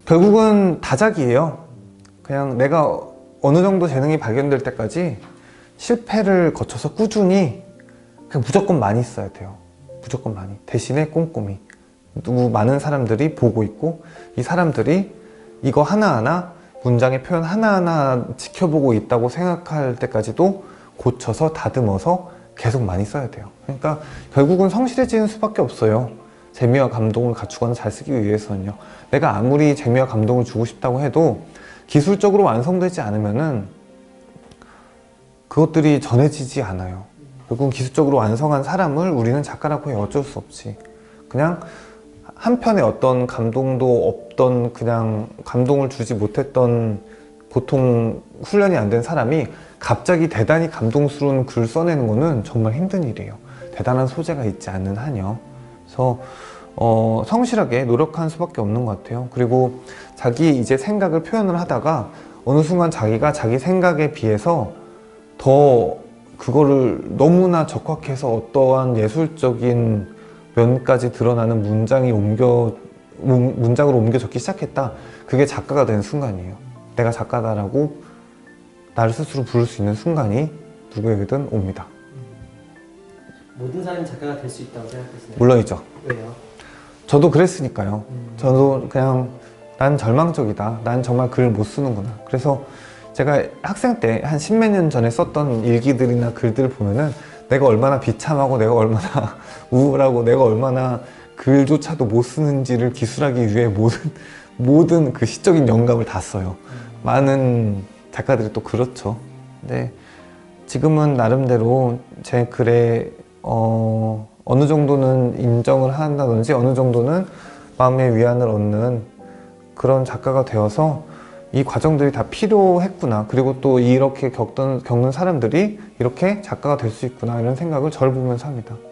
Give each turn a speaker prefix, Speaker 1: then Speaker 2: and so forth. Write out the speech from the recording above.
Speaker 1: 결국은 다작이에요. 그냥 내가 어느 정도 재능이 발견될 때까지 실패를 거쳐서 꾸준히 그냥 무조건 많이 써야 돼요. 무조건 많이. 대신에 꼼꼼히. 많은 사람들이 보고 있고 이 사람들이 이거 하나하나 문장의 표현 하나하나 지켜보고 있다고 생각할 때까지도 고쳐서 다듬어서 계속 많이 써야 돼요. 그러니까 결국은 성실해지는 수밖에 없어요. 재미와 감동을 갖추거나 잘 쓰기 위해서는요. 내가 아무리 재미와 감동을 주고 싶다고 해도 기술적으로 완성되지 않으면은 그것들이 전해지지 않아요. 결국은 기술적으로 완성한 사람을 우리는 작가라고 해 어쩔 수 없지. 그냥 한편에 어떤 감동도 없던 그냥 감동을 주지 못했던 보통 훈련이 안 된 사람이 갑자기 대단히 감동스러운 글을 써내는 거는 정말 힘든 일이에요. 대단한 소재가 있지 않는 한요. 그래서 성실하게 노력하는 수밖에 없는 것 같아요. 그리고 자기 이제 생각을 표현을 하다가 어느 순간 자기가 자기 생각에 비해서 더 그거를 너무나 적확해서 어떠한 예술적인 면까지 드러나는 문장으로 옮겨 적기 시작했다. 그게 작가가 되는 순간이에요. 내가 작가다라고 나를 스스로 부를 수 있는 순간이 누구에게든 옵니다.
Speaker 2: 모든 사람이 작가가 될 수 있다고 생각하시나요?
Speaker 1: 물론이죠.
Speaker 2: 왜요?
Speaker 1: 저도 그랬으니까요. 저도 그냥 난 절망적이다. 난 정말 글을 못 쓰는구나. 그래서 제가 학생 때 한 십몇 년 전에 썼던 일기들이나 글들을 보면은 내가 얼마나 비참하고 내가 얼마나 우울하고 내가 얼마나 글조차도 못 쓰는지를 기술하기 위해 모든 그 시적인 영감을 다 써요. 많은 작가들이 또 그렇죠. 근데 지금은 나름대로 제 글에 어느 정도는 인정을 한다든지 어느 정도는 마음의 위안을 얻는 그런 작가가 되어서 이 과정들이 다 필요했구나. 그리고 또 이렇게 겪는 사람들이 이렇게 작가가 될 수 있구나. 이런 생각을 저를 보면서 합니다.